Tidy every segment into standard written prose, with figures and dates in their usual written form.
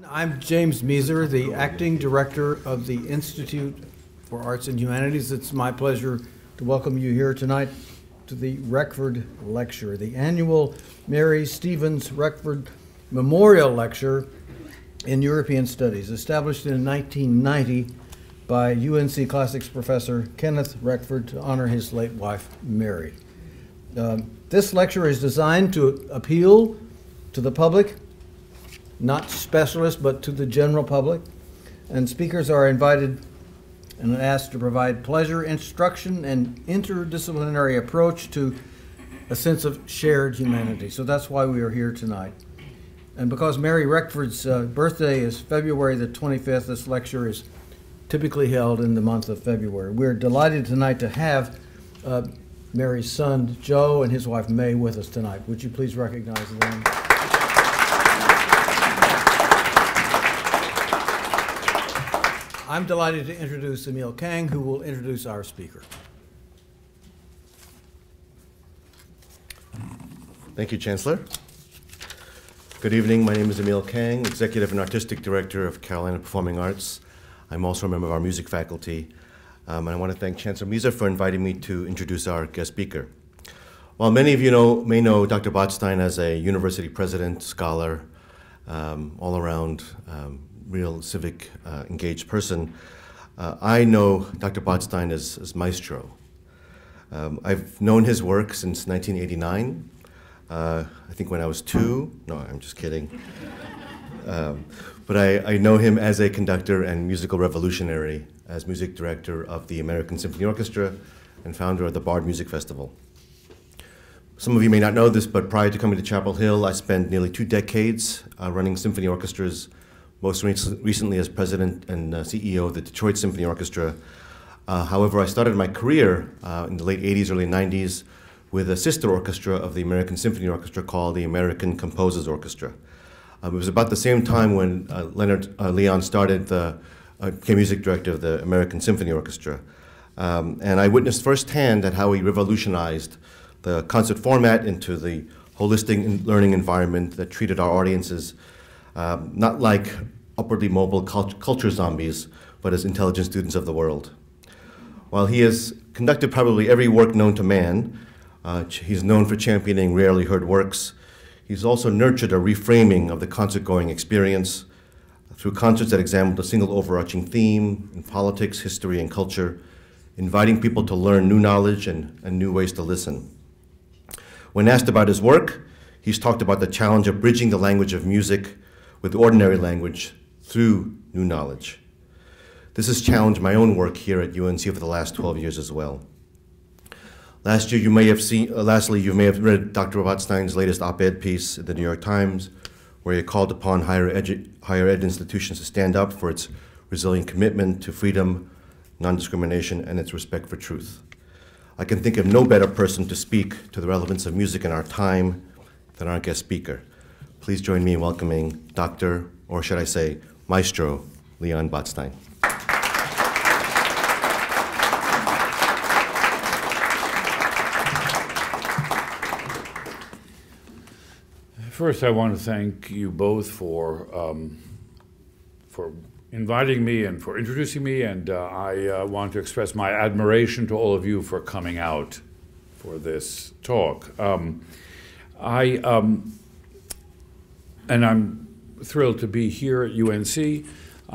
I'm James Moeser, the Acting Director of the Institute for Arts and Humanities. It's my pleasure to welcome you here tonight to the Reckford Lecture, the annual Mary Stevens Reckford Memorial Lecture in European Studies, established in 1990 by UNC Classics professor Kenneth Reckford to honor his late wife, Mary. This lecture is designed to appeal to the public, not specialists, but to the general public. And speakers are invited and asked to provide pleasure, instruction, and interdisciplinary approach to a sense of shared humanity. So that's why we are here tonight. And because Mary Reckford's birthday is February the 25th, this lecture is typically held in the month of February. We're delighted tonight to have Mary's son, Joe, and his wife, May, with us tonight. Would you please recognize them? I'm delighted to introduce Emil Kang, who will introduce our speaker. Thank you, Chancellor. Good evening. My name is Emil Kang, Executive and Artistic Director of Carolina Performing Arts. I'm also a member of our music faculty. And I want to thank Chancellor Moeser for inviting me to introduce our guest speaker. While many of you may know Dr. Botstein as a university president, scholar, all-around real civic engaged person, I know Dr. Botstein as maestro. I've known his work since 1989. I think when I was 2. No, I'm just kidding. But I know him as a conductor and musical revolutionary, as music director of the American Symphony Orchestra and founder of the Bard Music Festival. Some of you may not know this, but prior to coming to Chapel Hill, I spent nearly 2 decades running symphony orchestras, most recently as president and CEO of the Detroit Symphony Orchestra. However, I started my career in the late 80s, early 90s with a sister orchestra of the American Symphony Orchestra called the American Composers Orchestra. It was about the same time when Leon started became music director of the American Symphony Orchestra. And I witnessed firsthand at how he revolutionized the concert format into the holistic learning environment that treated our audiences not like upwardly mobile culture zombies, but as intelligent students of the world. While he has conducted probably every work known to man, he's known for championing rarely heard works. He's also nurtured a reframing of the concert-going experience through concerts that examined a single overarching theme in politics, history, and culture, inviting people to learn new knowledge and new ways to listen. When asked about his work, he's talked about the challenge of bridging the language of music with ordinary language through new knowledge. This has challenged my own work here at UNC over the last 12 years as well. Lastly, you may have read Dr. Botstein's latest op-ed piece in the New York Times, where he called upon higher ed institutions to stand up for its resilient commitment to freedom, non-discrimination, and its respect for truth. I can think of no better person to speak to the relevance of music in our time than our guest speaker. Please join me in welcoming Dr., or should I say, Maestro, Leon Botstein. First, I want to thank you both for inviting me and for introducing me, and I want to express my admiration to all of you for coming out for this talk. And I'm thrilled to be here at UNC.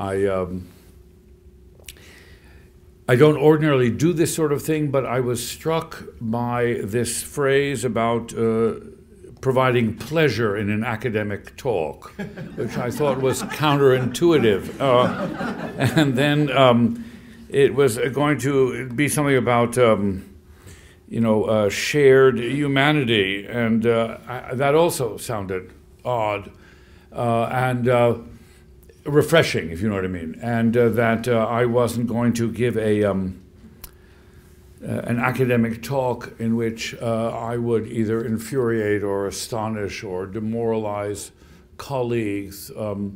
I don't ordinarily do this sort of thing, but I was struck by this phrase about providing pleasure in an academic talk, which I thought was counterintuitive. And then it was going to be something about, shared humanity, and that also sounded odd and refreshing, if you know what I mean, and that I wasn't going to give an academic talk in which I would either infuriate or astonish or demoralize colleagues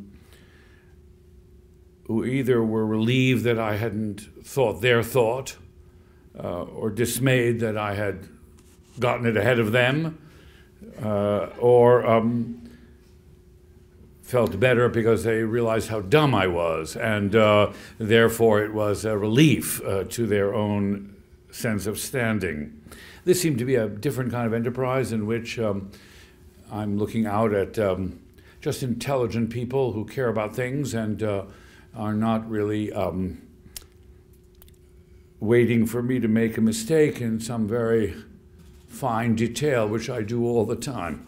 who either were relieved that I hadn't thought their thought or dismayed that I had gotten it ahead of them or felt better because they realized how dumb I was, and therefore it was a relief to their own sense of standing. This seemed to be a different kind of enterprise in which I'm looking out at just intelligent people who care about things and are not really waiting for me to make a mistake in some very fine detail, which I do all the time.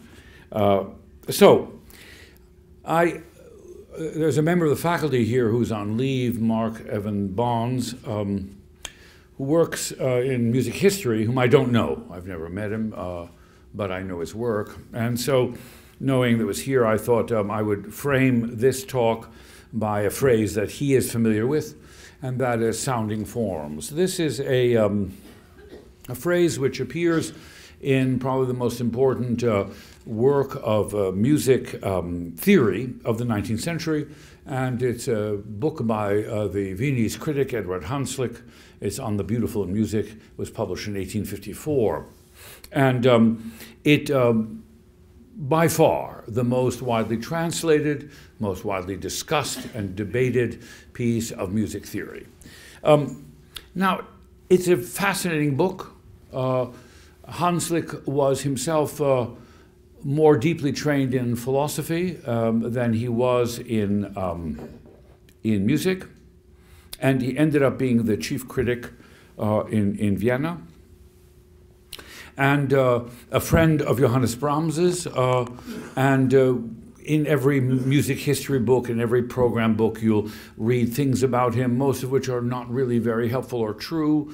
There's a member of the faculty here who's on leave, Mark Evan Bonds, who works in music history, whom I don't know. I've never met him, but I know his work. And so, knowing that it was here, I thought I would frame this talk by a phrase that he is familiar with, and that is sounding forms. This is a phrase which appears in probably the most important work of music theory of the 19th century, and it's a book by the Viennese critic Edward Hanslick. It's On the Beautiful in Music. It was published in 1854. And it, by far, the most widely translated, most widely discussed and debated piece of music theory. Now, it's a fascinating book. Hanslick was himself more deeply trained in philosophy than he was in music, and he ended up being the chief critic in Vienna, and a friend of Johannes Brahms's, and in every music history book, in every program book, you'll read things about him, most of which are not really very helpful or true.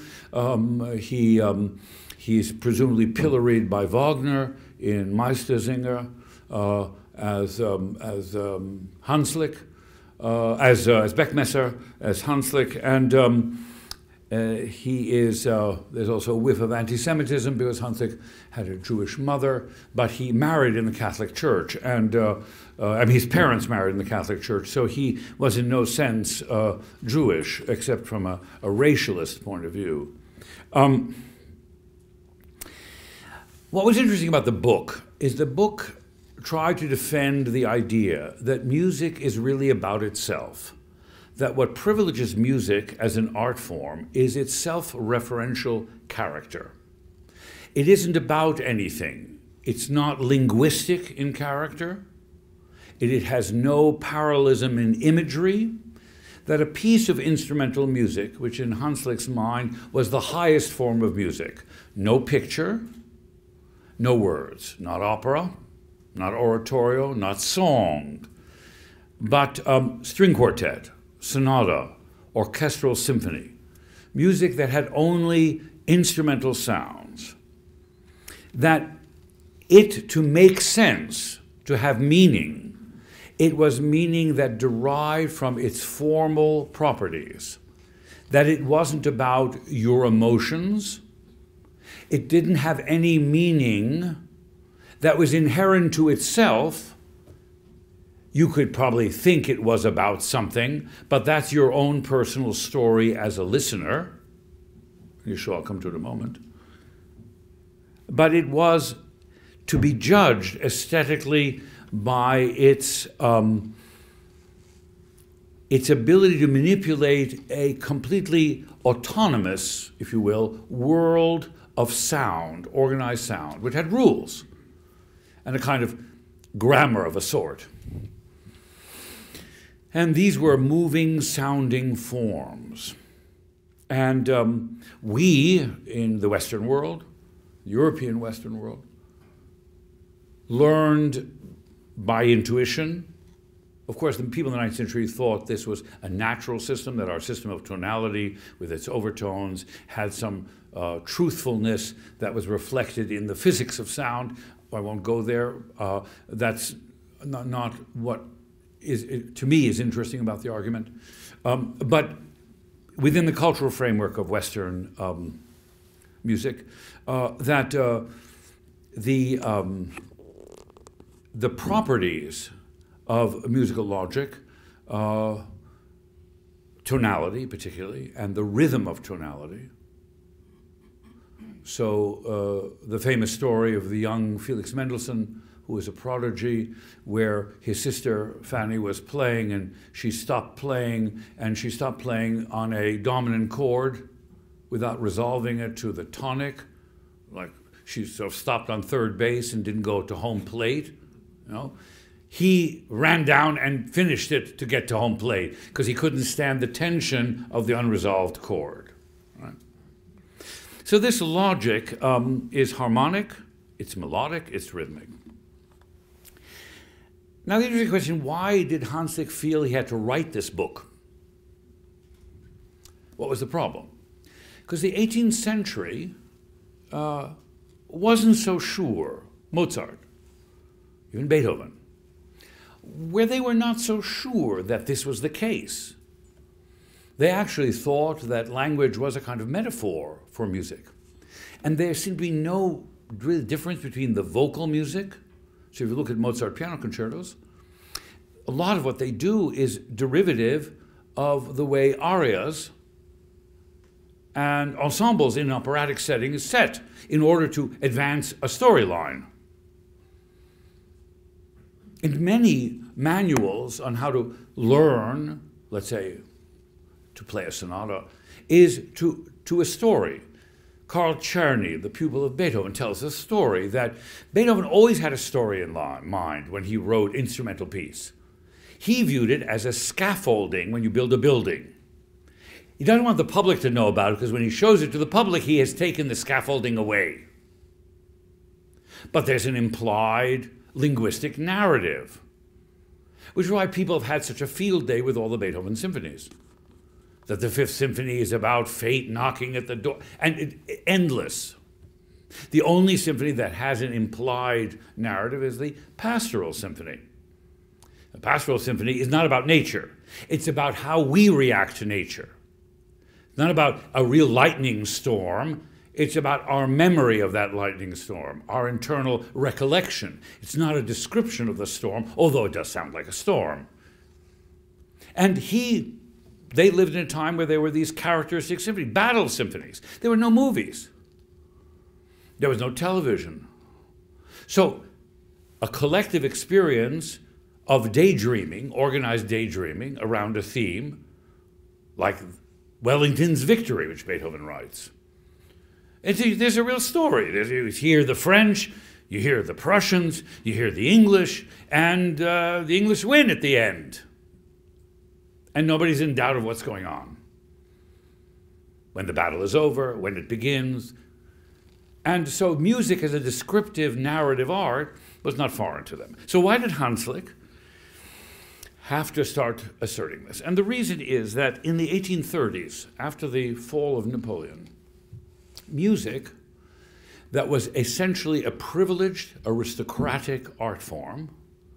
He's presumably pilloried by Wagner in Meistersinger as Hanslick, as Beckmesser, as Hanslick, and he is. There's also a whiff of anti-Semitism because Hanslick had a Jewish mother, but he married in the Catholic Church, and I mean his parents married in the Catholic Church, so he was in no sense Jewish except from a racialist point of view. What was interesting about the book is the book tried to defend the idea that music is really about itself, that what privileges music as an art form is its self-referential character. It isn't about anything. It's not linguistic in character. It has no parallelism in imagery. That a piece of instrumental music, which in Hanslick's mind was the highest form of music, no picture, no words, not opera, not oratorio, not song, but string quartet, sonata, orchestral symphony, music that had only instrumental sounds, that it, to make sense, to have meaning, it was meaning that derived from its formal properties, that it wasn't about your emotions. It didn't have any meaning that was inherent to itself. You could probably think it was about something, but that's your own personal story as a listener. You sure I'll come to it in a moment. But it was to be judged aesthetically by its ability to manipulate a completely autonomous, if you will, world of sound, organized sound, which had rules and a kind of grammar of a sort. And these were moving, sounding forms. And we, in the Western world, European Western world, learned by intuition. Of course, the people in the 19th century thought this was a natural system, that our system of tonality with its overtones had some truthfulness that was reflected in the physics of sound. I won't go there. That's not what to me is interesting about the argument. But within the cultural framework of Western music, that the properties of musical logic, tonality particularly, and the rhythm of tonality. So the famous story of the young Felix Mendelssohn, who was a prodigy, where his sister Fanny was playing and she stopped playing, and she stopped playing on a dominant chord without resolving it to the tonic. Like she sort of stopped on third base and didn't go to home plate, you know. He ran down and finished it to get to home plate because he couldn't stand the tension of the unresolved chord. Right? So this logic is harmonic, it's melodic, it's rhythmic. Now the interesting question, why did Hanslick feel he had to write this book? What was the problem? Because the 18th century wasn't so sure, Mozart, even Beethoven, where they were not so sure that this was the case. They actually thought that language was a kind of metaphor for music. And there seemed to be no real difference between the vocal music. So if you look at Mozart piano concertos, a lot of what they do is derivative of the way arias and ensembles in an operatic setting is set in order to advance a storyline. In many manuals on how to learn, let's say, to play a sonata, is to a story. Carl Czerny, the pupil of Beethoven, tells a story that Beethoven always had a story in mind when he wrote instrumental piece. He viewed it as a scaffolding when you build a building. He doesn't want the public to know about it because when he shows it to the public, he has taken the scaffolding away. But there's an implied linguistic narrative, which is why people have had such a field day with all the Beethoven symphonies. That the Fifth Symphony is about fate knocking at the door, and endless. The only symphony that has an implied narrative is the Pastoral Symphony. The Pastoral Symphony is not about nature. It's about how we react to nature. It's not about a real lightning storm. It's about our memory of that lightning storm, our internal recollection. It's not a description of the storm, although it does sound like a storm. And they lived in a time where there were these characteristic symphonies, battle symphonies. There were no movies. There was no television. So a collective experience of daydreaming, organized daydreaming around a theme, like Wellington's Victory, which Beethoven writes. There's a real story. You hear the French, you hear the Prussians, you hear the English, and the English win at the end. And nobody's in doubt of what's going on. When the battle is over, when it begins. And so music as a descriptive narrative art was not foreign to them. So why did Hanslick have to start asserting this? And the reason is that in the 1830s, after the fall of Napoleon, music that was essentially a privileged aristocratic art form,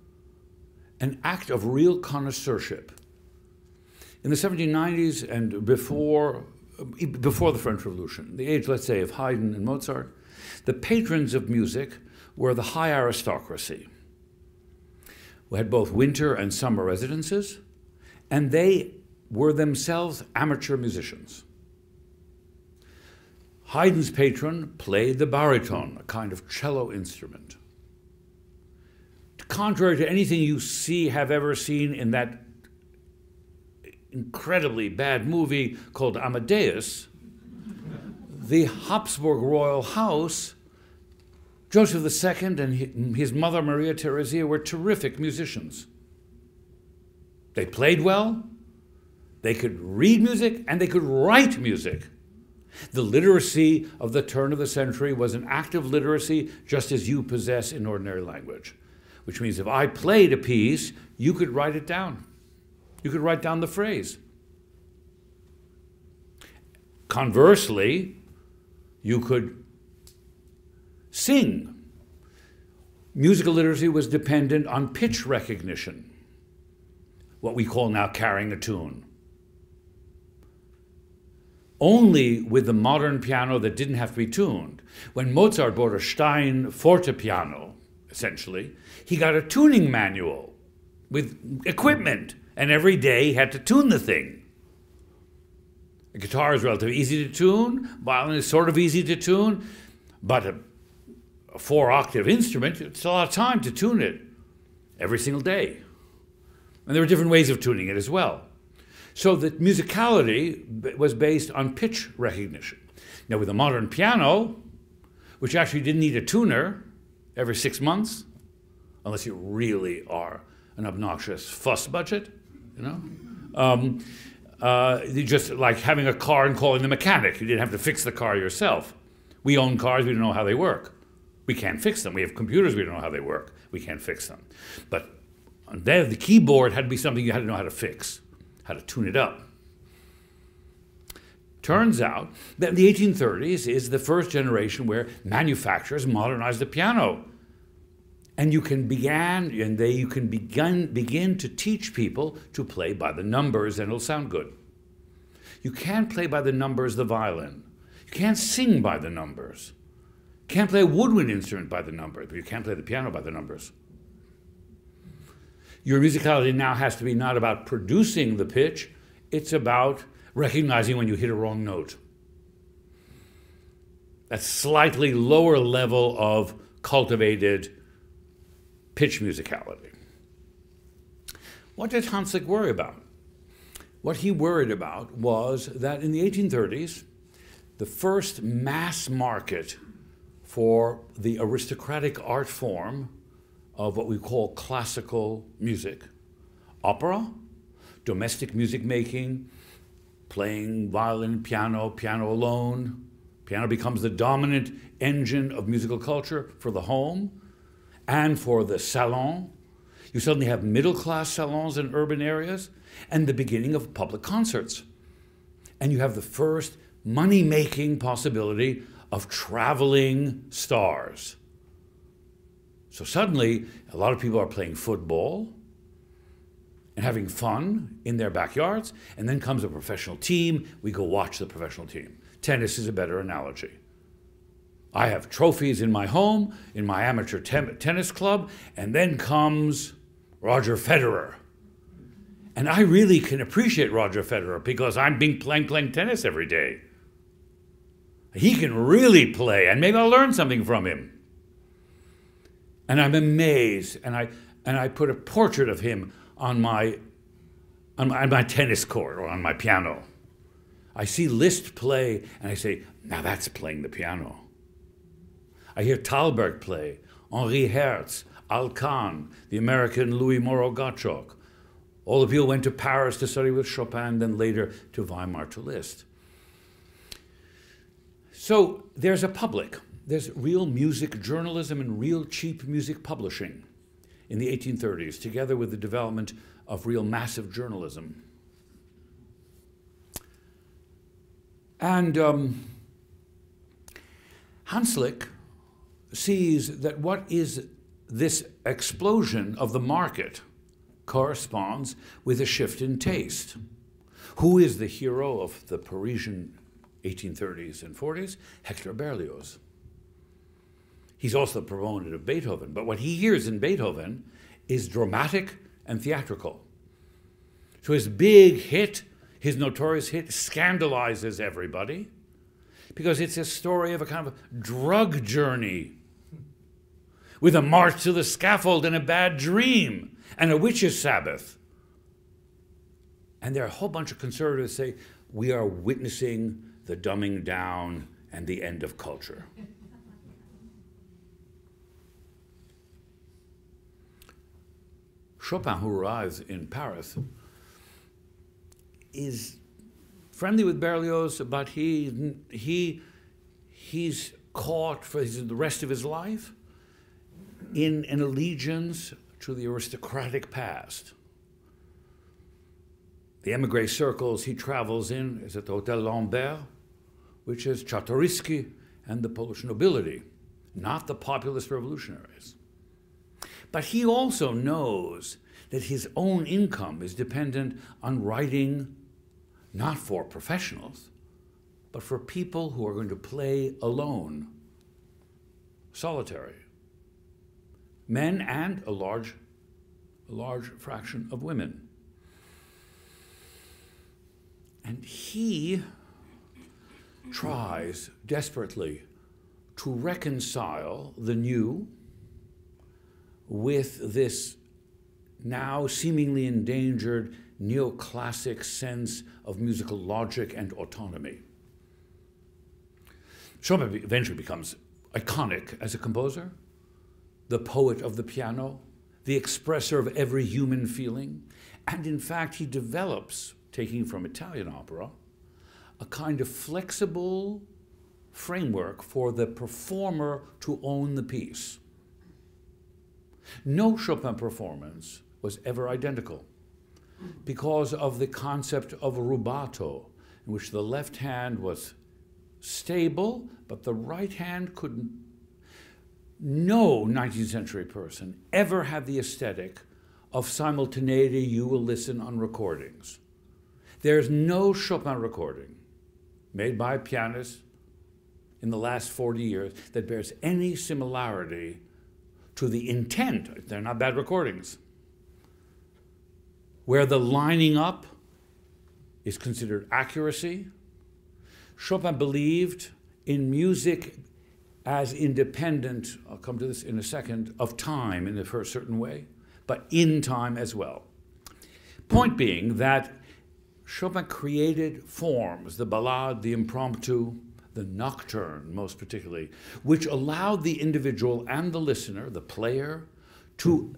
an act of real connoisseurship. In the 1790s and before the French Revolution, the age, let's say, of Haydn and Mozart, the patrons of music were the high aristocracy, who had both winter and summer residences, and they were themselves amateur musicians. Haydn's patron played the baritone, a kind of cello instrument. Contrary to anything you have ever seen in that incredibly bad movie called Amadeus, the Habsburg royal house, Joseph II and his mother Maria Theresia were terrific musicians. They played well, they could read music, and they could write music. The literacy of the turn of the century was an active literacy just as you possess in ordinary language, which means if I played a piece, you could write it down. You could write down the phrase. Conversely, you could sing. Musical literacy was dependent on pitch recognition, what we call now carrying a tune. Only with the modern piano that didn't have to be tuned. When Mozart bought a Stein fortepiano, essentially, he got a tuning manual with equipment, and every day he had to tune the thing. A guitar is relatively easy to tune, violin is sort of easy to tune, but a 4-octave instrument, it's a lot of time to tune it every single day. And there are different ways of tuning it as well. So the musicality was based on pitch recognition. Now with a modern piano, which actually didn't need a tuner every 6 months, unless you really are an obnoxious fuss budget, you know? Just like having a car and calling the mechanic. You didn't have to fix the car yourself. We own cars, we don't know how they work. We can't fix them. We have computers, we don't know how they work. We can't fix them. But there, the keyboard had to be something you had to know how to fix, how to tune it up. Turns out that the 1830s is the first generation where manufacturers modernized the piano. And you can begin to teach people to play by the numbers, and it'll sound good. You can't play by the numbers the violin. You can't sing by the numbers. You can't play a woodwind instrument by the numbers, but you can't play the piano by the numbers. Your musicality now has to be not about producing the pitch, it's about recognizing when you hit a wrong note. That's slightly lower level of cultivated pitch musicality. What did Hanslick worry about? What he worried about was that in the 1830s, the first mass market for the aristocratic art form of what we call classical music, opera, domestic music making, playing violin, piano, piano alone. Piano becomes the dominant engine of musical culture for the home and for the salon. You suddenly have middle-class salons in urban areas and the beginning of public concerts. And you have the first money-making possibility of traveling stars. So suddenly, a lot of people are playing football and having fun in their backyards, and then comes a professional team. We go watch the professional team. Tennis is a better analogy. I have trophies in my home, in my amateur tennis club, and then comes Roger Federer. And I really can appreciate Roger Federer because I'm playing tennis every day. He can really play, and maybe I'll learn something from him. And I'm amazed, and I put a portrait of him on my tennis court or on my piano. I see Liszt play, and I say, now that's playing the piano. I hear Thalberg play, Henri Herz, Alcan, the American Louis Moreau Gottschalk. All the people went to Paris to study with Chopin, then later to Weimar to Liszt. So there's a public. There's real music journalism and real cheap music publishing in the 1830s, together with the development of real massive journalism. And Hanslick sees that what is this explosion of the market corresponds with a shift in taste. Who is the hero of the Parisian 1830s and 40s? Hector Berlioz. He's also the proponent of Beethoven, but what he hears in Beethoven is dramatic and theatrical. So his big hit, his notorious hit, scandalizes everybody because it's a story of a kind of a drug journey with a march to the scaffold and a bad dream and a witch's Sabbath. And there are a whole bunch of conservatives say, we are witnessing the dumbing down and the end of culture. Chopin, who arrives in Paris, is friendly with Berlioz, but he's caught for the rest of his life in an allegiance to the aristocratic past. The émigré circles he travels in is at the Hôtel Lambert, which is Czartoryski and the Polish nobility, not the populist revolutionaries. But he also knows that his own income is dependent on writing not for professionals, but for people who are going to play alone, solitary. Men and a large fraction of women. And he tries desperately to reconcile the new with this now seemingly endangered neoclassic sense of musical logic and autonomy. Chopin eventually becomes iconic as a composer, the poet of the piano, the expresser of every human feeling, and in fact he develops, taking from Italian opera, a kind of flexible framework for the performer to own the piece. No Chopin performance was ever identical because of the concept of rubato, in which the left hand was stable, but the right hand couldn't. No 19th century person ever had the aesthetic of simultaneity you will listen on recordings. There's no Chopin recording made by a pianist in the last 40 years that bears any similarity to the intent. They're not bad recordings, where the lining up is considered accuracy. Chopin believed in music as independent, I'll come to this in a second, of time in a certain way, but in time as well. Point being that Chopin created forms, the ballade, the impromptu, the nocturne most particularly, which allowed the individual and the listener, the player, to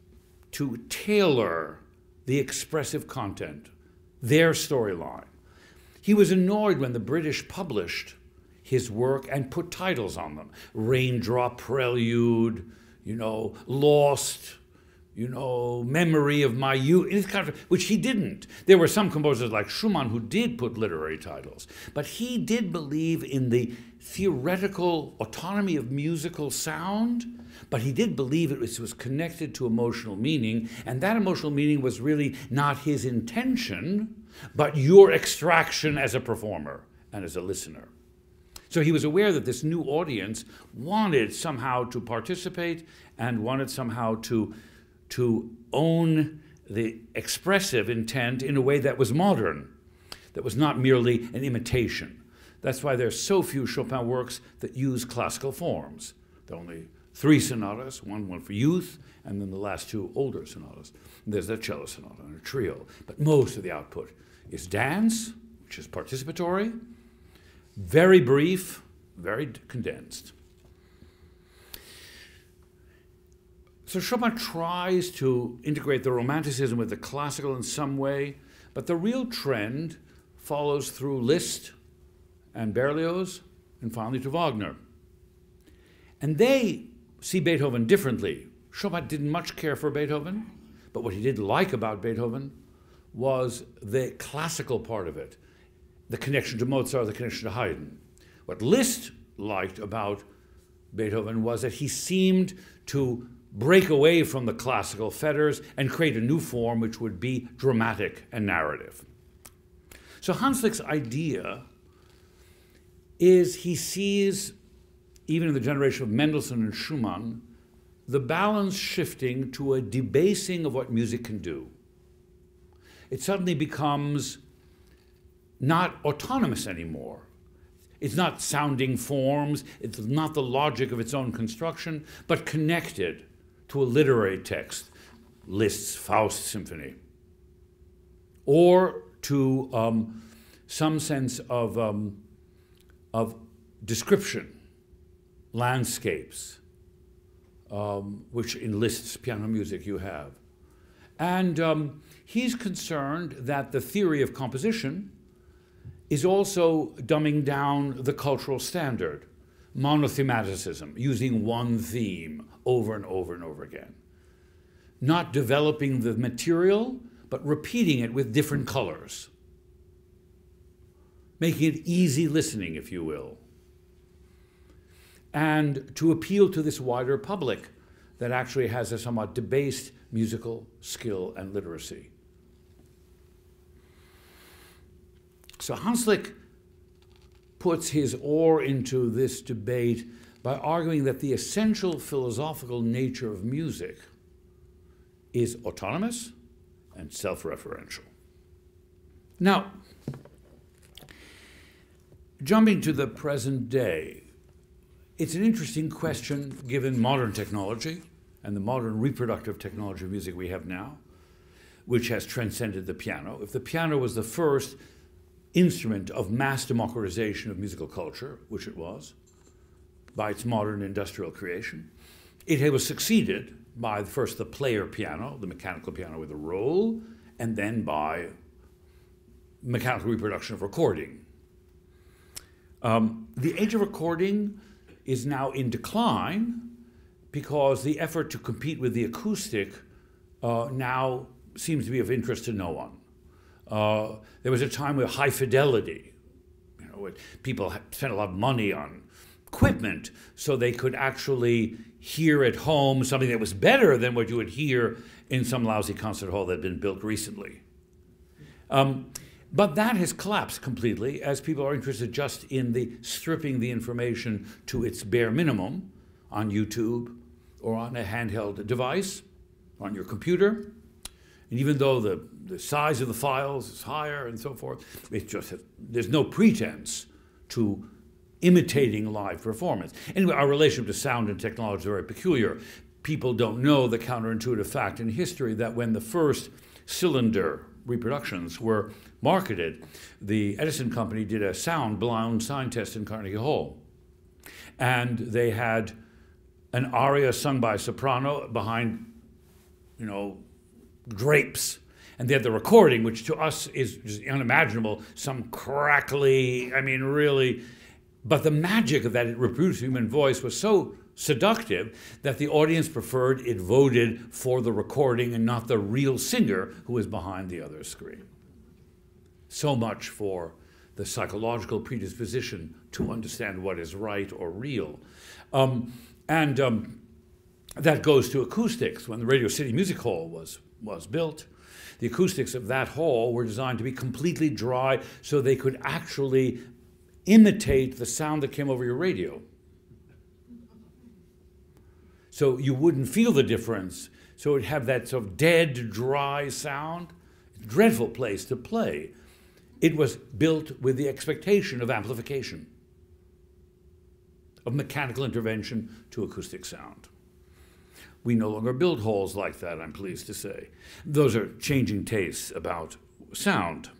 tailor the expressive content, their storyline. He was annoyed when the British published his work and put titles on them. Raindrop Prelude, Lost, Memory of My Youth, which he didn't. There were some composers like Schumann who did put literary titles, but he did believe in the theoretical autonomy of musical sound, but he did believe it was connected to emotional meaning, and that emotional meaning was really not his intention, but your extraction as a performer and as a listener. So he was aware that this new audience wanted somehow to participate and wanted somehow to own the expressive intent in a way that was modern, that was not merely an imitation. That's why there's so few Chopin works that use classical forms. There are only 3 sonatas, one for youth, and then the last 2 older sonatas. And there's a cello sonata and a trio. But most of the output is dance, which is participatory, very brief, very condensed. So Chopin tries to integrate the Romanticism with the classical in some way, but the real trend follows through Liszt and Berlioz and finally to Wagner. And they see Beethoven differently. Chopin didn't much care for Beethoven, but what he did like about Beethoven was the classical part of it, the connection to Mozart, the connection to Haydn. What Liszt liked about Beethoven was that he seemed to break away from the classical fetters and create a new form which would be dramatic and narrative. So Hanslick's idea is he sees, even in the generation of Mendelssohn and Schumann, the balance shifting to a debasing of what music can do. It suddenly becomes not autonomous anymore. It's not sounding forms, it's not the logic of its own construction, but connected to a literary text, Liszt's Faust Symphony, or to some sense of description, landscapes, which in Liszt's piano music you have. And he's concerned that the theory of composition is also dumbing down the cultural standard, monothematicism, using one theme over and over and over again. Not developing the material, but repeating it with different colors. Making it easy listening, if you will. And to appeal to this wider public that actually has a somewhat debased musical skill and literacy. So Hanslick puts his oar into this debate by arguing that the essential philosophical nature of music is autonomous and self-referential. Now, jumping to the present day, It's an interesting question given modern technology and the modern reproductive technology of music we have now, which has transcended the piano. If the piano was the first instrument of mass democratization of musical culture, which it was, by its modern industrial creation, it was succeeded by first the player piano, the mechanical piano with a roll, and then by mechanical reproduction of recording. The age of recording is now in decline because the effort to compete with the acoustic now seems to be of interest to no one. There was a time with high fidelity, people spent a lot of money on equipment so they could actually hear at home something that was better than what you would hear in some lousy concert hall that had been built recently. But that has collapsed completely as people are interested just in the stripping the information to its bare minimum on YouTube or on a handheld device, on your computer. And even though the size of the files is higher and so forth, there's no pretense to imitating live performance. Anyway, our relationship to sound and technology is very peculiar. People don't know the counterintuitive fact in history that when the first cylinder reproductions were marketed, the Edison company did a blind sound test in Carnegie Hall. And they had an aria sung by a soprano behind, drapes. And they had the recording, which to us is just unimaginable, some crackly, really. But the magic of that reproduced human voice was so seductive that the audience preferred it, voted for the recording and not the real singer who was behind the other screen. So much for the psychological predisposition to understand what is right or real. That goes to acoustics. When the Radio City Music Hall was built, the acoustics of that hall were designed to be completely dry so they could actually imitate the sound that came over your radio. So you wouldn't feel the difference. So it'd have that sort of dead, dry sound. Dreadful place to play. It was built with the expectation of amplification, of mechanical intervention to acoustic sound. We no longer build halls like that, I'm pleased to say. Those are changing tastes about sound.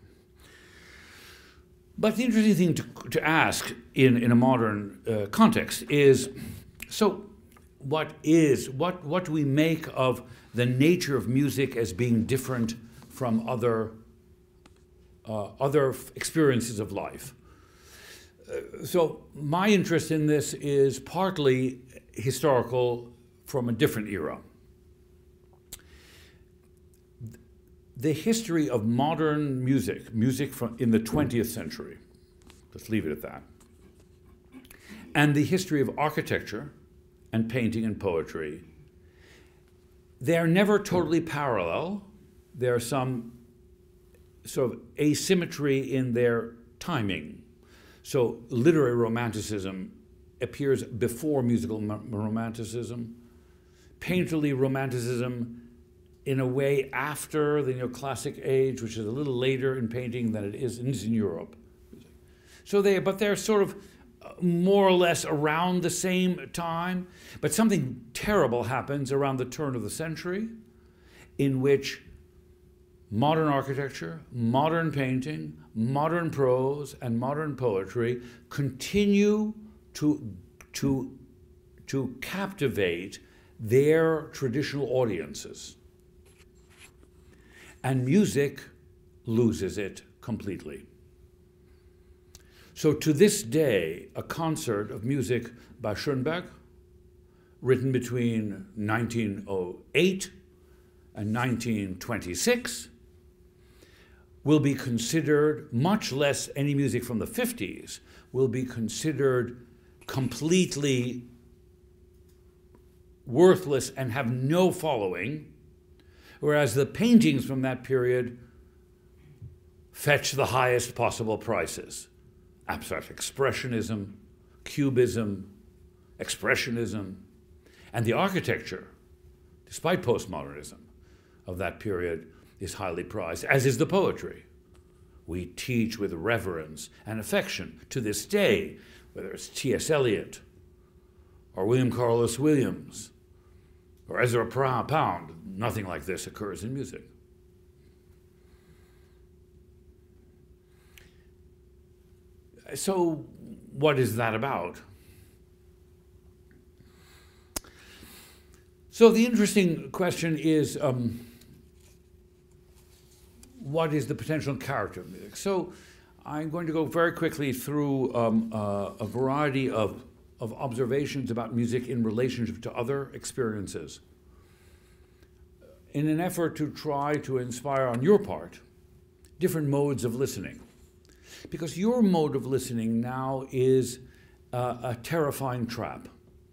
But the interesting thing to ask in a modern context is, so what do we make of the nature of music as being different from other experiences of life? So my interest in this is partly historical from a different era. The history of modern music in the 20th century, let's leave it at that, and the history of architecture and painting and poetry, they're never totally parallel. There's some sort of asymmetry in their timing. So literary romanticism appears before musical romanticism. Painterly romanticism in a way after the neoclassic age, which is a little later in painting than it is in Europe. So they're sort of more or less around the same time. But something terrible happens around the turn of the century in which modern architecture, modern painting, modern prose, and modern poetry continue to captivate their traditional audiences. And music loses it completely. So to this day, a concert of music by Schoenberg, written between 1908 and 1926, will be considered, much less any music from the 50s, will be considered completely worthless and have no following, whereas the paintings from that period fetch the highest possible prices. Abstract expressionism, cubism, expressionism, and the architecture, despite postmodernism, of that period is highly prized, as is the poetry. We teach with reverence and affection to this day, whether it's T.S. Eliot or William Carlos Williams, or Ezra Pound. Nothing like this occurs in music. So what is that about? So the interesting question is, what is the potential character of music? So I'm going to go very quickly through a variety of observations about music in relationship to other experiences, in an effort to try to inspire on your part different modes of listening. Because your mode of listening now is a terrifying trap.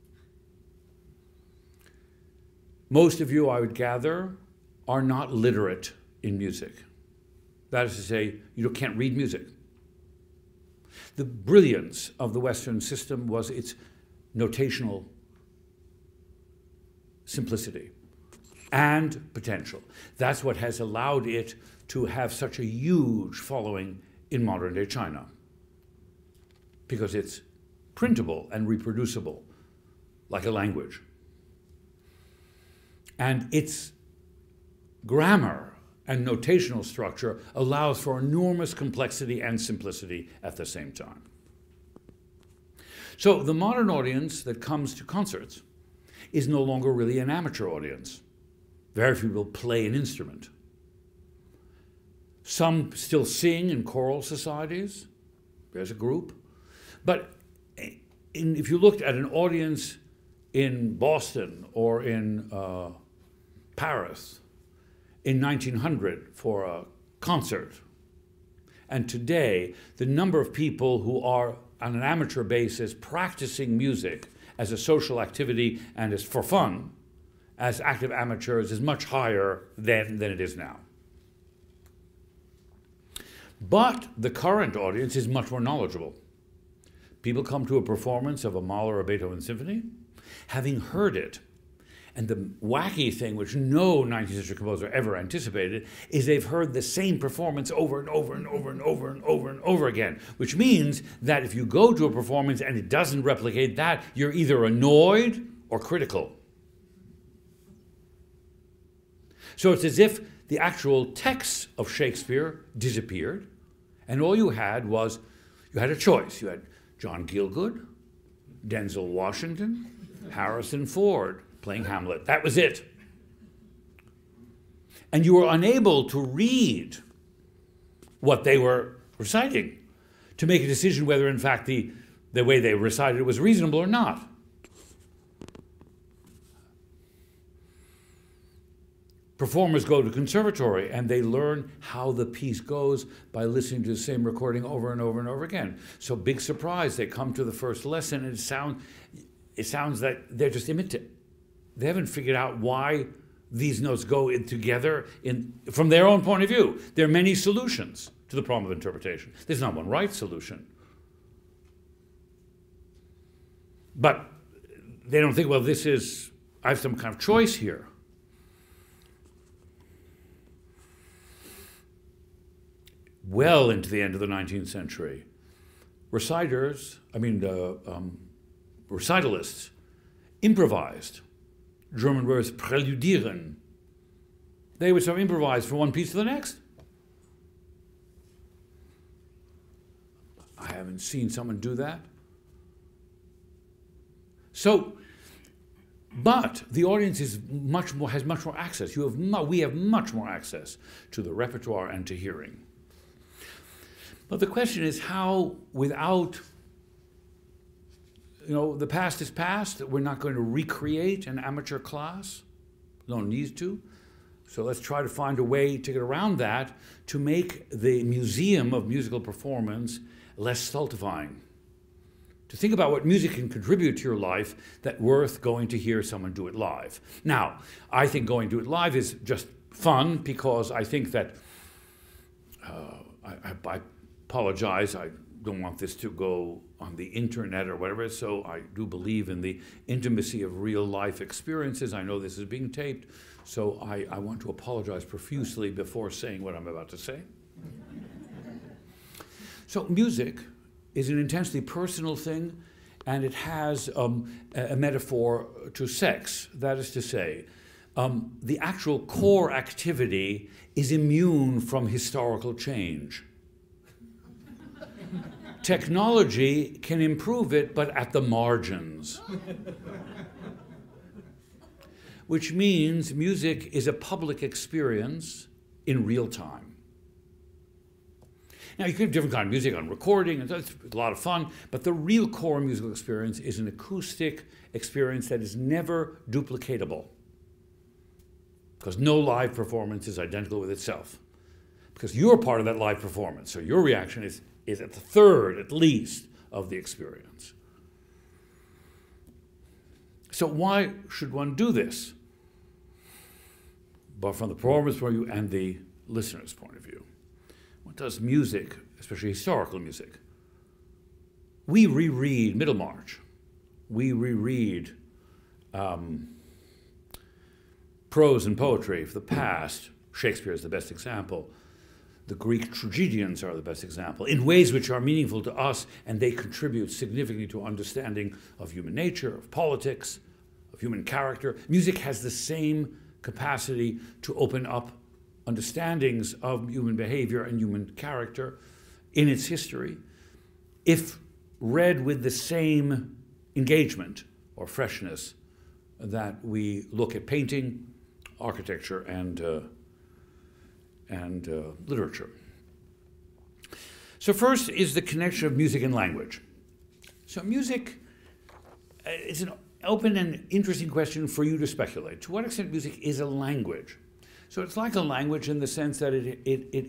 Most of you, I would gather, are not literate in music. That is to say, you can't read music. The brilliance of the Western system was its notational simplicity and potential. That's what has allowed it to have such a huge following in modern-day China, because it's printable and reproducible like a language. And its grammar and notational structure allows for enormous complexity and simplicity at the same time. So the modern audience that comes to concerts is no longer really an amateur audience. Very few people play an instrument. Some still sing in choral societies. There's a group. But if you looked at an audience in Boston or in Paris in 1900 for a concert, and today the number of people who are on an amateur basis practicing music as a social activity and as for fun, as active amateurs, is much higher than it is now. But the current audience is much more knowledgeable. People come to a performance of a Mahler or Beethoven symphony, having heard it. And the wacky thing, which no 19th century composer ever anticipated, is they've heard the same performance over and over and over and over and over and over again, which means that if you go to a performance and it doesn't replicate that, you're either annoyed or critical. So it's as if the actual texts of Shakespeare disappeared, and all you had was, you had a choice. You had John Gielgud, Denzel Washington, Harrison Ford playing Hamlet. That was it. And you were unable to read what they were reciting to make a decision whether, in fact, the way they recited it was reasonable or not. Performers go to conservatory and they learn how the piece goes by listening to the same recording over and over and over again. So big surprise, they come to the first lesson and it sounds like they're just imitating. They haven't figured out why these notes go together from their own point of view. There are many solutions to the problem of interpretation. There's not one right solution. But they don't think, well, I have some kind of choice here. Well into the end of the 19th century, recitalists improvised. German word is preludieren. They would sort of improvise from one piece to the next. I haven't seen someone do that. So, but the audience has much more access. We have much more access to the repertoire and to hearing. But the question is how, without, the past is past, we're not going to recreate an amateur class. No need to. So let's try to find a way to get around that to make the museum of musical performance less stultifying. To think about what music can contribute to your life that's worth going to hear someone do it live. Now, I think going to it live is just fun because I think that, I apologize, I don't want this to go on the internet or whatever, so I do believe in the intimacy of real life experiences. I know this is being taped, so I want to apologize profusely before saying what I'm about to say. So music is an intensely personal thing, and it has a metaphor to sex. That is to say, the actual core activity is immune from historical change. Technology can improve it, but at the margins. Which means music is a public experience in real time. Now, you can have different kind of music on recording, and that's a lot of fun, but the real core musical experience is an acoustic experience that is never duplicatable. Because no live performance is identical with itself. Because you're part of that live performance, so your reaction is at the third, at least, of the experience. So why should one do this? But from the performer's point of view and the listener's point of view. What does music, especially historical music? We reread Middlemarch. We reread prose and poetry of the past. Shakespeare is the best example. The Greek tragedians are the best example, in ways which are meaningful to us, and they contribute significantly to understanding of human nature, of politics, of human character. Music has the same capacity to open up understandings of human behavior and human character in its history, if read with the same engagement or freshness that we look at painting, architecture, and literature. So first is the connection of music and language. So music is an open and interesting question for you to speculate. To what extent music is a language? So it's like a language in the sense that it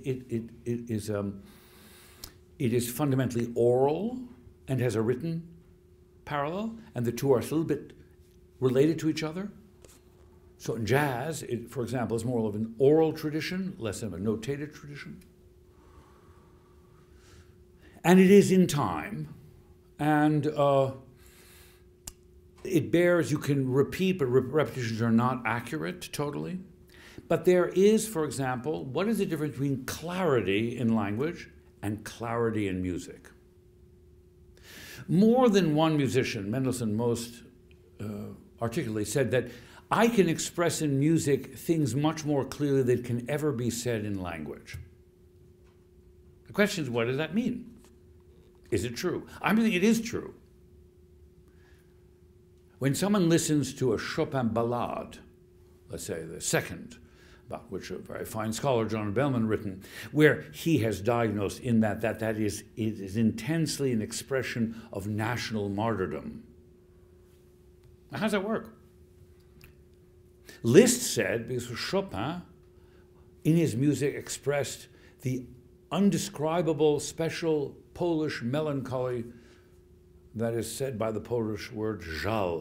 is fundamentally oral and has a written parallel, and the two are a little bit related to each other. So in jazz, it, for example, is more of an oral tradition, less of a notated tradition. And it is in time, and it bears, you can repeat, but repetitions are not accurate totally. But there is, for example, what is the difference between clarity in language and clarity in music? More than one musician, Mendelssohn most articulately, said that I can express in music things much more clearly than can ever be said in language. The question is, what does that mean? Is it true? I think it is true. When someone listens to a Chopin ballade, let's say the second, about which a very fine scholar, John Bellman, written, where he has diagnosed in that it is intensely an expression of national martyrdom. Now, how does that work? Liszt said, because Chopin, in his music, expressed the undescribable, special Polish melancholy that is said by the Polish word żal,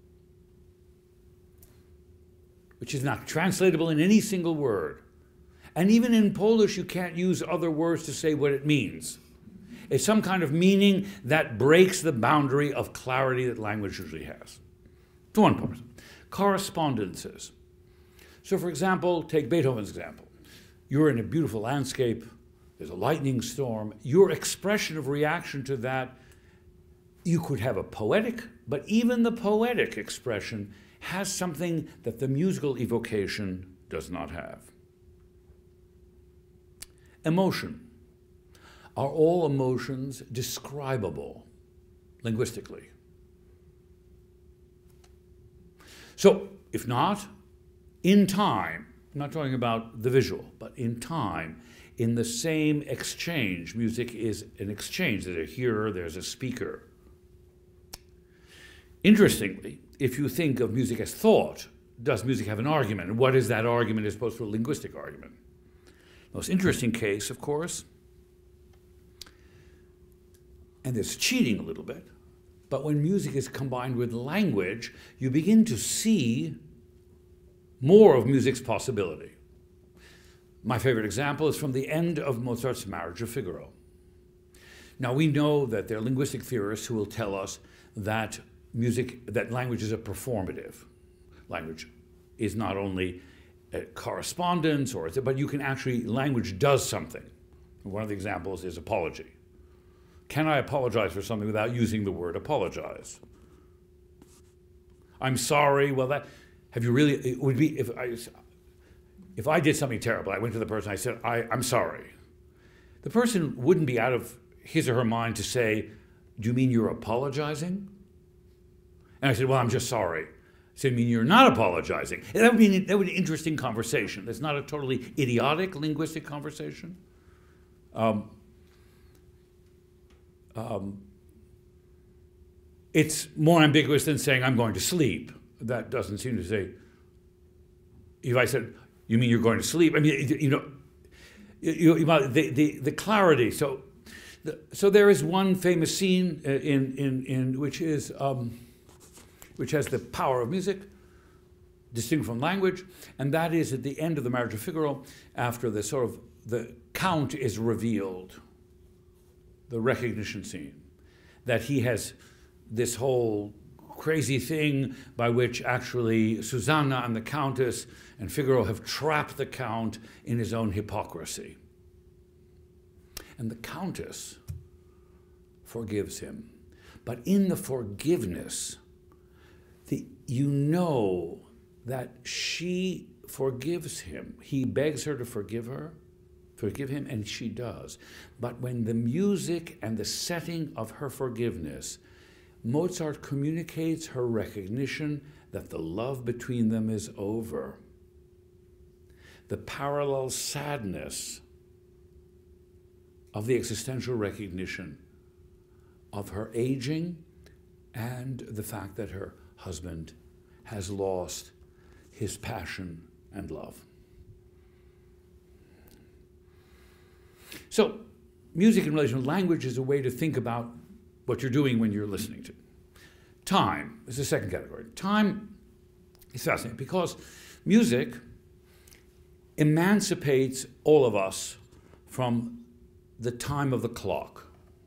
which is not translatable in any single word. And even in Polish, you can't use other words to say what it means. It's some kind of meaning that breaks the boundary of clarity that language usually has. To one part. Correspondences. So for example, take Beethoven's example. You're in a beautiful landscape, there's a lightning storm. Your expression of reaction to that, you could have a poetic, but even the poetic expression has something that the musical evocation does not have. Emotion. Are all emotions describable linguistically? So, if not, in time, I'm not talking about the visual, but in time, in the same exchange, music is an exchange. There's a hearer, there's a speaker. Interestingly, if you think of music as thought, does music have an argument? And what is that argument as opposed to a linguistic argument? The most interesting case, of course, and there's cheating a little bit, but when music is combined with language, you begin to see more of music's possibility. My favorite example is from the end of Mozart's Marriage of Figaro. Now, we know that there are linguistic theorists who will tell us that language is a performative. Language is not only a correspondence, but you can actually, language does something. One of the examples is apology. can I apologize for something without using the word apologize? I'm sorry. Well, that, have you really, it would be, if I did something terrible, I went to the person, I said, I'm sorry. The person wouldn't be out of his or her mind to say, do you mean you're apologizing? And I said, well, I'm just sorry. I said, I mean, you're not apologizing. And that would be an interesting conversation. That's not a totally idiotic linguistic conversation. It's more ambiguous than saying, I'm going to sleep. That doesn't seem to say, if I said, you mean you're going to sleep? I mean, the clarity. So there is one famous scene in which has the power of music, distinct from language, and that is at the end of the Marriage of Figaro, after the Count is revealed, the recognition scene, that he has this whole crazy thing by which actually Susanna and the Countess and Figaro have trapped the Count in his own hypocrisy. And the Countess forgives him. But in the forgiveness, you know that she forgives him. He begs her to forgive him, and she does. But when the music and the setting of her forgiveness, Mozart communicates her recognition that the love between them is over. The parallel sadness of the existential recognition of her aging and the fact that her husband has lost his passion and love. So, music in relation to language is a way to think about what you're doing when you're listening to. Time is the second category. Time is fascinating because music emancipates all of us from the time of the clock.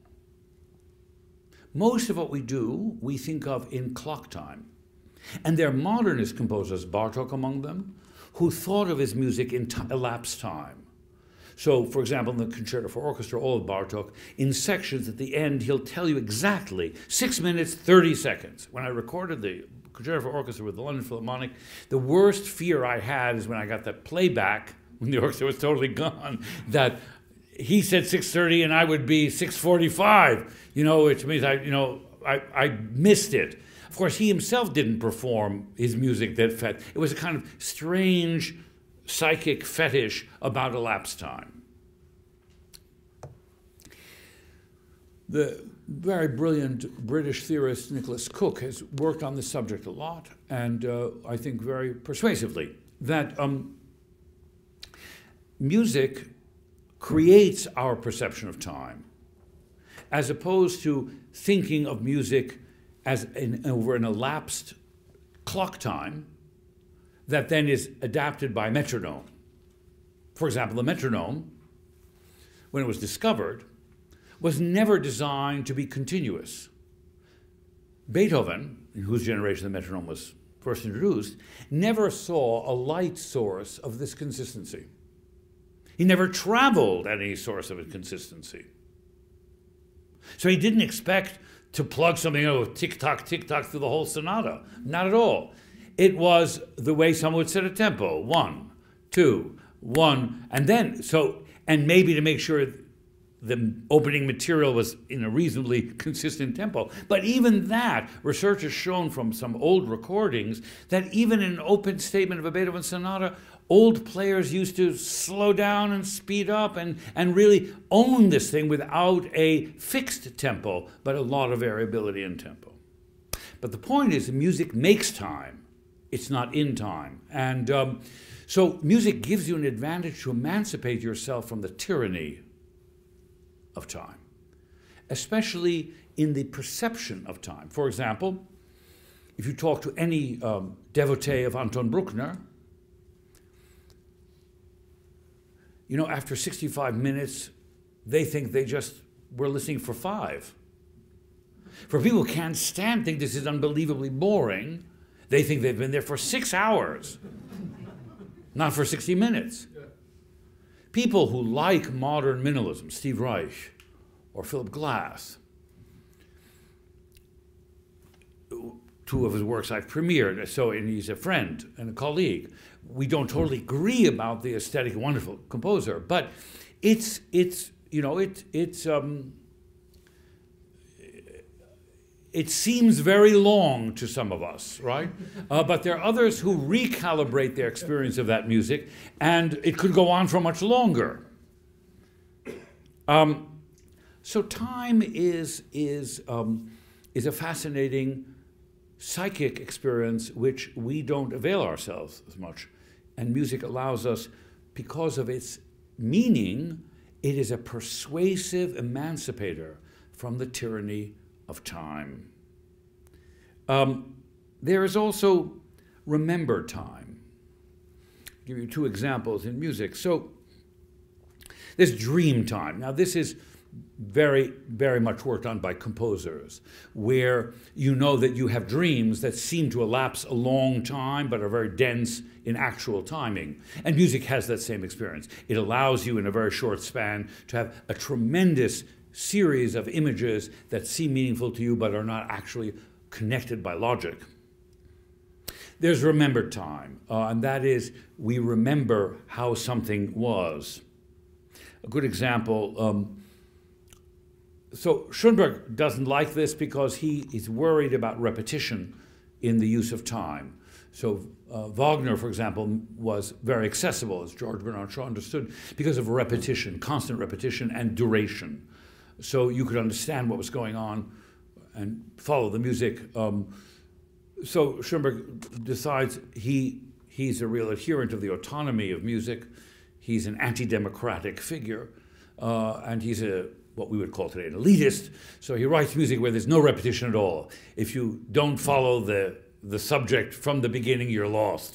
Most of what we do, we think of in clock time. And there are modernist composers, Bartók among them, who thought of his music in elapsed time. So, for example, in the Concerto for Orchestra, all of Bartók, in sections at the end, he'll tell you exactly 6 minutes, 30 seconds. When I recorded the Concerto for Orchestra with the London Philharmonic, the worst fear I had is when I got that playback, when the orchestra was totally gone, that he said 6:30 and I would be 6:45, which means I missed it. Of course, he himself didn't perform his music that fed. It was a kind of strange psychic fetish about elapsed time. The very brilliant British theorist Nicholas Cook has worked on this subject a lot, and I think very persuasively, that music creates our perception of time, as opposed to thinking of music as over an elapsed clock time that then is adapted by metronome. For example, the metronome, when it was discovered, was never designed to be continuous. Beethoven, in whose generation the metronome was first introduced, never saw a light source of this consistency. He never traveled at any source of consistency. So he didn't expect to plug something tick-tock, tick-tock through the whole sonata. Not at all. It was the way someone would set a tempo. 1, 2, 1, and then, and maybe to make sure the opening material was in a reasonably consistent tempo. But even that, research has shown from some old recordings that even in an open statement of a Beethoven sonata, old players used to slow down and speed up and really own this thing without a fixed tempo, but a lot of variability in tempo. But the point is, the music makes time. It's not in time. And so music gives you an advantage to emancipate yourself from the tyranny of time, especially in the perception of time. For example, if you talk to any devotee of Anton Bruckner, after 65 minutes, they think they just were listening for 5. For people who can't think this is unbelievably boring, they think they've been there for 6 hours, not for 60 minutes. People who like modern minimalism, Steve Reich, or Philip Glass. Two of his works I've premiered, and he's a friend and a colleague. We don't totally agree about the aesthetic, wonderful composer, but it seems very long to some of us, right? But there are others who recalibrate their experience of that music, and it could go on for much longer. So time is a fascinating psychic experience which we don't avail ourselves as much. And music allows us, because of its meaning, it is a persuasive emancipator from the tyranny of time. There is also remember time. I'll give you two examples in music. So there's dream time. Now this is very, very much worked on by composers, where you know that you have dreams that seem to elapse a long time but are very dense in actual timing. And music has that same experience. It allows you in a very short span to have a tremendous series of images that seem meaningful to you but are not actually connected by logic. There's remember time, and that is we remember how something was. A good example, so Schoenberg doesn't like this because he is worried about repetition in the use of time. So Wagner, for example, was very accessible, as George Bernard Shaw understood, because of repetition, constant repetition and duration. So you could understand what was going on and follow the music. So Schoenberg decides he's a real adherent of the autonomy of music. He's an anti-democratic figure, and he's what we would call today an elitist. So he writes music where there's no repetition at all. If you don't follow the subject from the beginning, you're lost.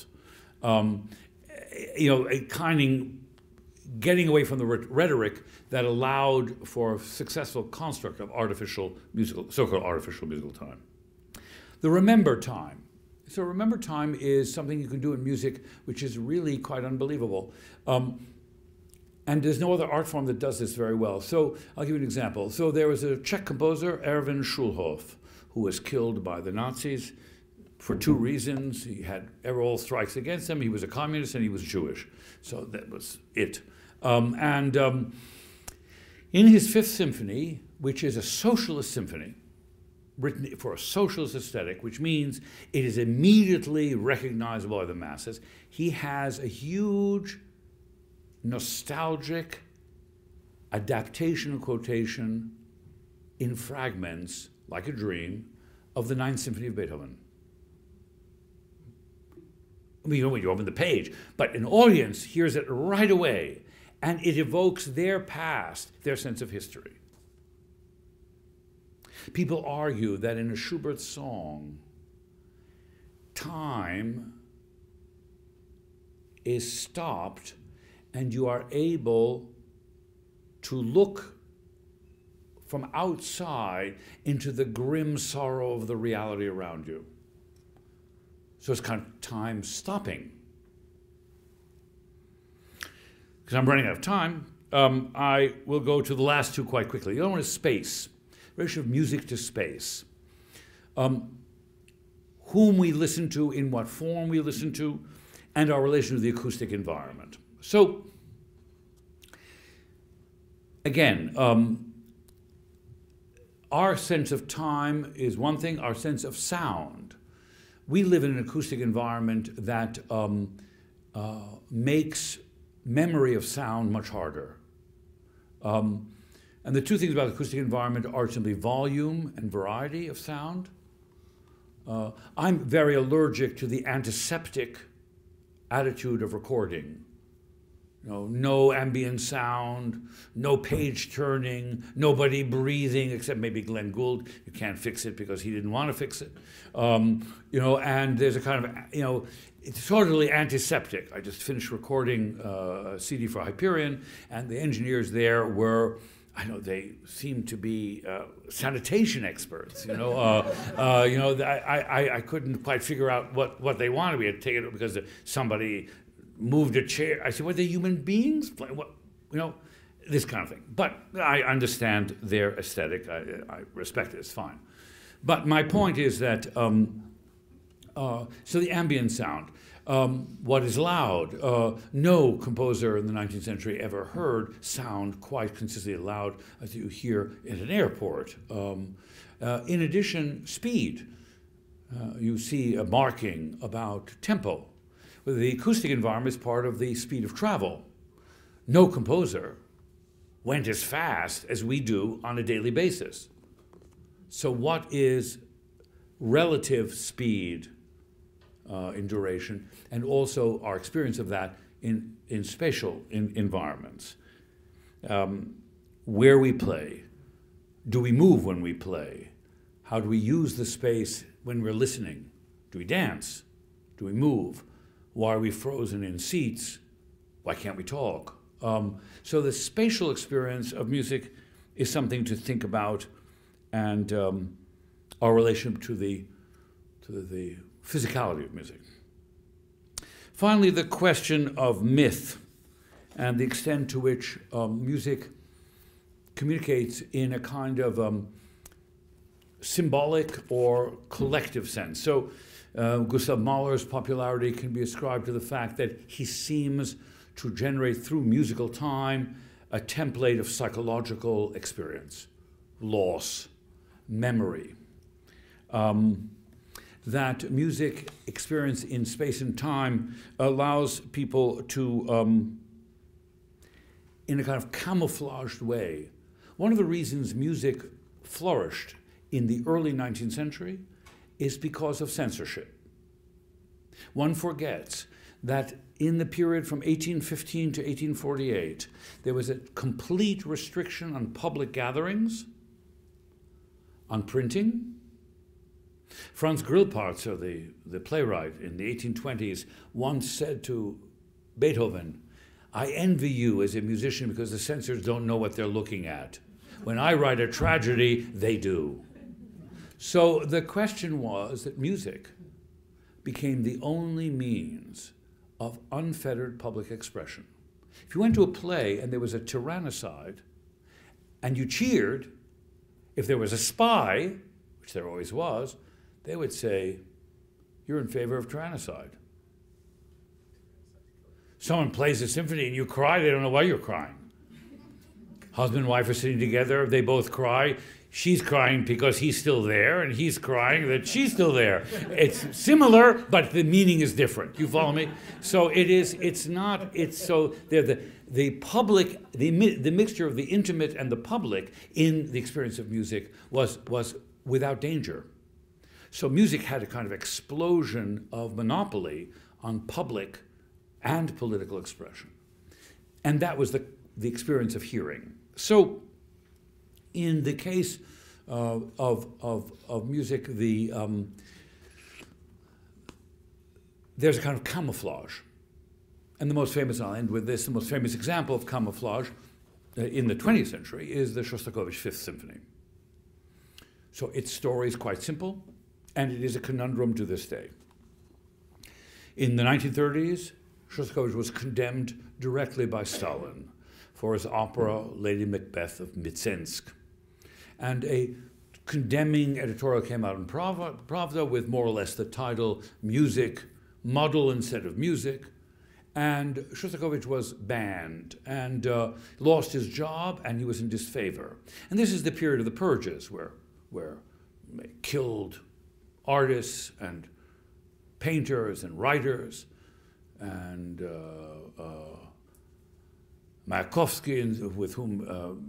A kind of getting away from the rhetoric that allowed for a successful construct of so-called artificial musical time. The remember time. So remember time is something you can do in music which is really quite unbelievable. And there's no other art form that does this very well. So I'll give you an example. So there was a Czech composer, Erwin Schulhoff, who was killed by the Nazis for two reasons. He had all strikes against him. He was a communist and he was Jewish. So that was it. In his Fifth Symphony, which is a socialist symphony, written for a socialist aesthetic, which means it is immediately recognizable by the masses, he has a huge nostalgic adaptation and quotation in fragments, like a dream, of the Ninth Symphony of Beethoven. I mean, when you open the page, but an audience hears it right away, and it evokes their past, their sense of history. People argue that in a Schubert song, time is stopped and you are able to look from outside into the grim sorrow of the reality around you. So it's kind of time stopping. Because I'm running out of time, I will go to the last two quite quickly. The other one is space, relation of music to space. Whom we listen to, in what form we listen to, and our relation to the acoustic environment. So, again, our sense of time is one thing, our sense of sound. We live in an acoustic environment that makes memory of sound much harder. And the two things about the acoustic environment are simply volume and variety of sound. I'm very allergic to the antiseptic attitude of recording. No ambient sound, no page turning, nobody breathing, except maybe Glenn Gould. You can't fix it because he didn't want to fix it. And there's a kind of, it's totally antiseptic. I just finished recording a CD for Hyperion, and the engineers there were, they seem to be sanitation experts. I couldn't quite figure out what they wanted. We had to take it because somebody moved a chair. I said, "Were they human beings? What, this kind of thing. But I understand their aesthetic. I respect it. It's fine. But my point is that, so the ambient sound, what is loud? No composer in the 19th century ever heard sound quite consistently loud as you hear in an airport. In addition, speed. You see a marking about tempo. The acoustic environment is part of the speed of travel. No composer went as fast as we do on a daily basis. So what is relative speed in duration, and also our experience of that in spatial environments? Where we play, do we move when we play? How do we use the space when we're listening? Do we dance? Do we move? Why are we frozen in seats? Why can't we talk? So the spatial experience of music is something to think about, and our relationship to the physicality of music. Finally, the question of myth and the extent to which music communicates in a kind of symbolic or collective sense. So Gustav Mahler's popularity can be ascribed to the fact that he seems to generate through musical time a template of psychological experience, loss, memory. That music experience in space and time allows people to, in a kind of camouflaged way. One of the reasons music flourished in the early 19th century is because of censorship. One forgets that in the period from 1815 to 1848, there was a complete restriction on public gatherings, on printing. Franz Grillparzer, the playwright in the 1820s, once said to Beethoven, "I envy you as a musician because the censors don't know what they're looking at. When I write a tragedy, they do." So the question was that music became the only means of unfettered public expression. If you went to a play and there was a tyrannicide, and you cheered, if there was a spy, which there always was, they would say, "You're in favor of tyrannicide." Someone plays a symphony and you cry, they don't know why you're crying. Husband and wife are sitting together, they both cry. She's crying because he's still there, and he's crying that she's still there. It's similar, but the meaning is different. You follow me? So the public, the mixture of the intimate and the public in the experience of music was without danger. So music had a kind of explosion of monopoly on public and political expression. And that was the experience of hearing. So in the case of music, there's a kind of camouflage. And the most famous, I'll end with this, the most famous example of camouflage in the 20th century is the Shostakovich Fifth Symphony. So its story is quite simple, and it is a conundrum to this day. In the 1930s, Shostakovich was condemned directly by Stalin for his opera Lady Macbeth of Mtsensk. And a condemning editorial came out in Pravda with more or less the title "Music, Model instead of Music." And Shostakovich was banned and lost his job, and he was in disfavor. And this is the period of the purges where they killed artists and painters and writers, and Mayakovsky, with whom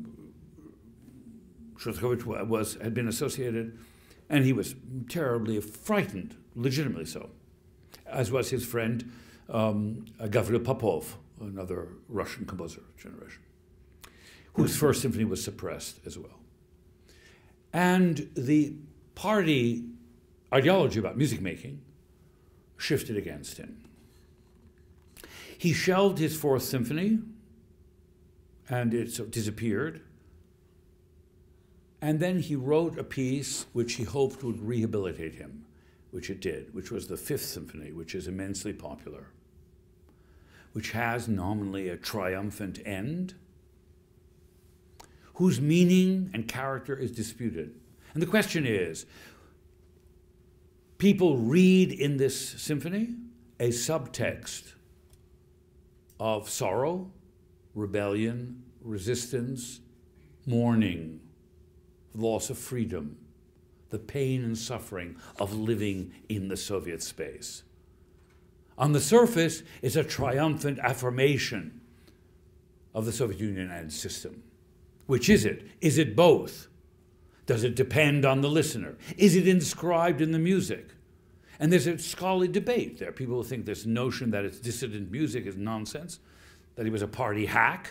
Shostakovich had been associated, and he was terribly frightened, legitimately so, as was his friend Gavril Popov, another Russian composer of generation, whose first symphony was suppressed as well. And the party ideology about music making shifted against him. He shelved his fourth symphony, and it disappeared. And then he wrote a piece which he hoped would rehabilitate him, which it did, which was the Fifth Symphony, which is immensely popular, which has nominally a triumphant end, whose meaning and character is disputed. And the question is, people read in this symphony a subtext of sorrow, rebellion, resistance, mourning, loss of freedom, the pain and suffering of living in the Soviet space. On the surface, it's a triumphant affirmation of the Soviet Union and its system. Which is it? Is it both? Does it depend on the listener? Is it inscribed in the music? And there's a scholarly debate there. People think this notion that it's dissident music is nonsense, that he was a party hack.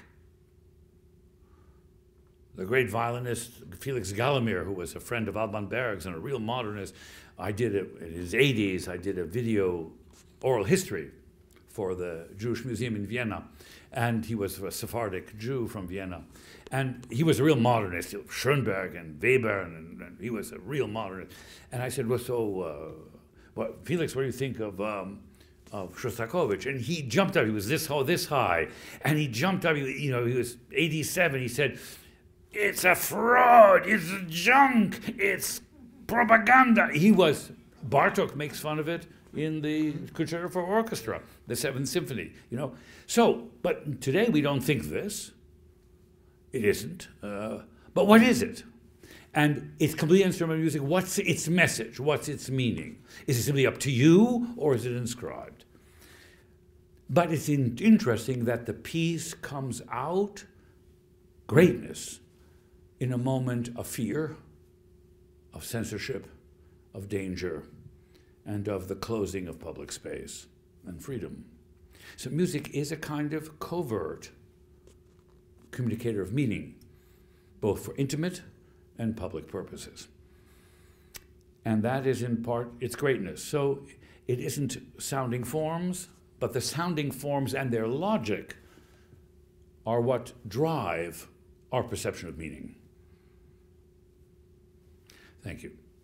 The great violinist Felix Gallimir, who was a friend of Alban Berg's and a real modernist, I did it in his 80s, I did a video oral history for the Jewish Museum in Vienna. And he was a Sephardic Jew from Vienna. And he was a real modernist, Schoenberg and Weber, and he was a real modernist. And I said, well, so, Felix, what do you think of Shostakovich? And he jumped up, he was this high, and he jumped up, he was 87, he said, it's a fraud, it's junk, it's propaganda. Bartók makes fun of it in the Concerto for Orchestra, the Seventh Symphony, So, but today we don't think this. It isn't. But what is it? And it's complete instrumental music. What's its message? What's its meaning? Is it simply up to you, or is it inscribed? But it's interesting that the piece comes out, greatness, in a moment of fear, of censorship, of danger, and of the closing of public space and freedom. So music is a kind of covert communicator of meaning, both for intimate and public purposes. And that is in part its greatness. So it isn't sounding forms, but the sounding forms and their logic are what drive our perception of meaning. Thank you.